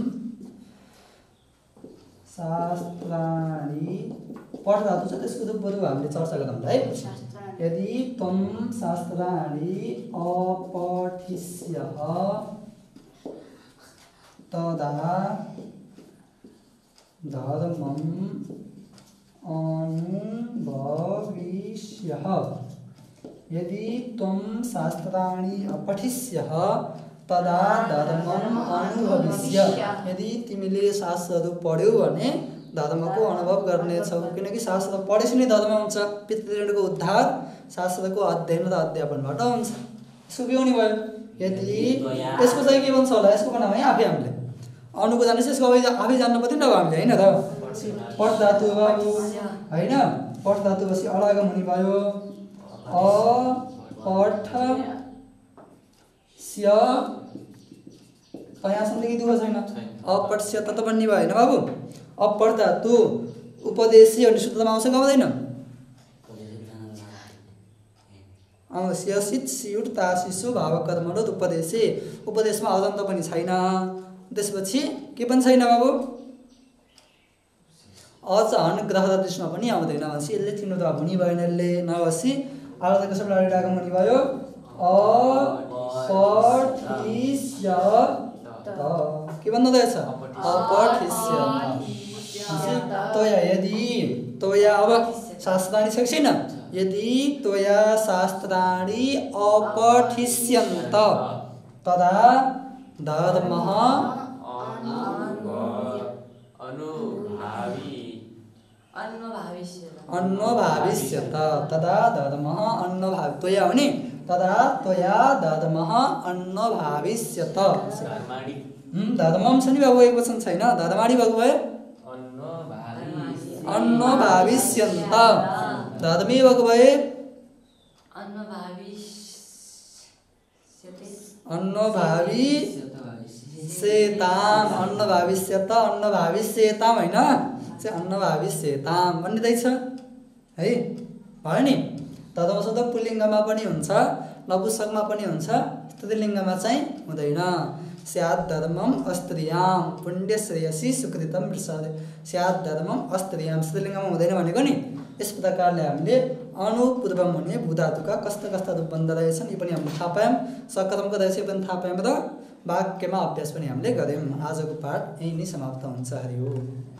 शास्त्राणि पढ धातु छ त्यसको त बरु हामीले चर्चा गरौँ है यदि तुम शास्त्राणि अपठिष्यः तदा धर्मम् अनुभविष्यः यदि तुम शास्त्राणि अपठिष्यः तदा धर्मम् अनुभविष्य यदि तिमीले शास्त्रहरू पढ्यौ भने धर्मको अनुभव गर्नेछौ किनकि शास्त्र पढेपछि नै धर्म हुन्छ पितृऋणको उद्धार शास्त्रको अध्ययन र अध्यापनबाट हुन्छ सुब्यौनी भयो यदि यसको चाहिँ के भन्छ होला यसको नाम है आफै हामीले अणुको जानेछ यसको अब आफै जान्नु पर्दैन अब हामीले हैन त पठ धातु बाबु हैन पठ धातु बसी अडागम हुने भयो अ पठ स्य यहाँसम्म देखि दुःख छैन अपठ्य त बन्ने भयो हैन बाबु अपठ धातु उपदेशी अनि सूत्रमा आउँछ कि आउँदैन आउँछ सित सिउट तासिसु भावकर्मणोद उपदेशे उपदेशमा अदन्त पनि छैन त्यसपछि के पनि छैन बाबु अच हन ग्रह दृश्यमा पनि आउँदैन भनेपछि यसले चिन्नु त हुने भएन यसले नभसी आर्धको शब्द आगम हुने भयो अ पठिष्य के भन्नु रहेछ अपठिष्य तया यदि तया अब शास्त्राणि छ छैन यदि तया शास्त्राणि अपठिष्यन्त तदा धर्मः अन्नभाविष्यत तदा धर्मः अन्नभावि तया भने तदा त्वया धर्मः अन्नभाविष्यत धर्मम छ नि बाबु एक वचन छैन धर्माणी भएको भए अन्नभाविष्यन्त धर्मी भएको भए अन्नभावि सेताम अन्नभाविष्यत अन्नभाविष्यताम हैन चाहिँ अन्नभाविष्यताम भन्ने रहेछ है भयो नि तदम शब्द पुल्लिङ्गमा पनि हुन्छ नपुंसकमा पनि हुन्छ स्त्रीलिङ्गमा चाहिँ हुँदैन स्यात् धर्मम अस्त्रियाम पुण्य श्रेयसी सुकृतम प्रसाद स्यात् धर्मम अस्त्रियाम स्त्रीलिङ्गमा हुँदैन भनेको नि यस प्रकारले हामीले अनुपूर्वम हुने भूधातुका कस्ता कस्ता रूप बन्द रहेछन् यी पनि हामीले थाहा पायौँ सकर्मको रहेछ पनि थाहा पायौँ र वाक्यमा अभ्यास पनि हामीले गऱ्यौँ आजको पाठ यही नै समाप्त हुन्छ हरि ओम।